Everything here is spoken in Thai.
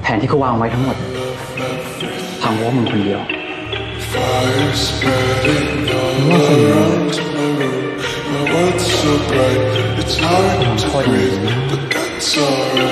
นที่เขาวางไว้ทั้งหมดพังเพราะมึงคนเดียวว่าคนนี้โคตรดี